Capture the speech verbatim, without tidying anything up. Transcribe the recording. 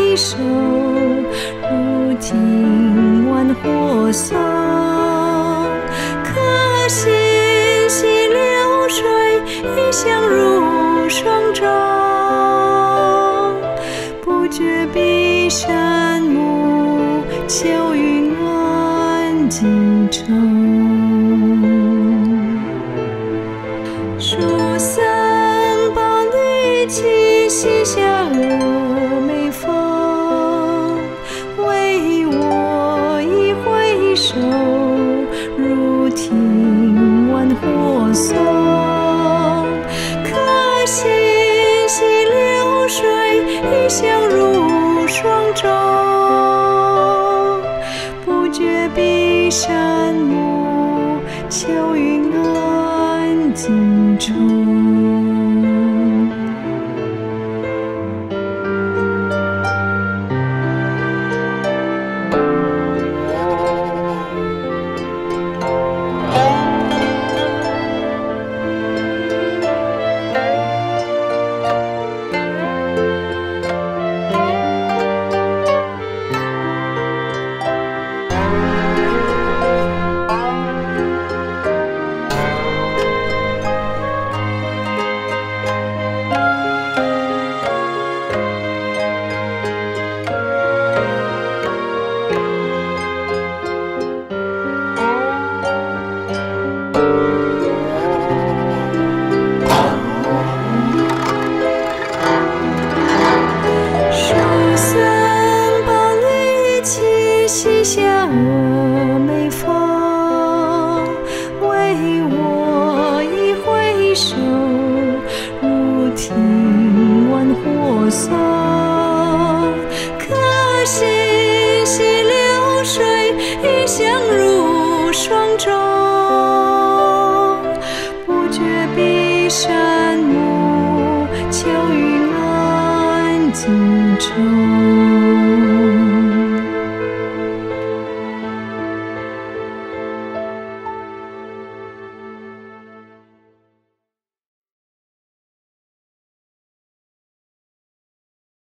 回首，如听晚火送。可惜细流水，一向入霜中。不觉碧山暮，秋云暗几重。疏森抱绿绮，溪下峨眉峰。为我一回首，如听晚火送。可惜细流水，一向入霜中。不觉碧山暮，秋云暗几重。溪下峨眉峰，为我一回首，如听晚火送。可惜细流水，一向入霜中。不觉碧山暮，秋云暗几重。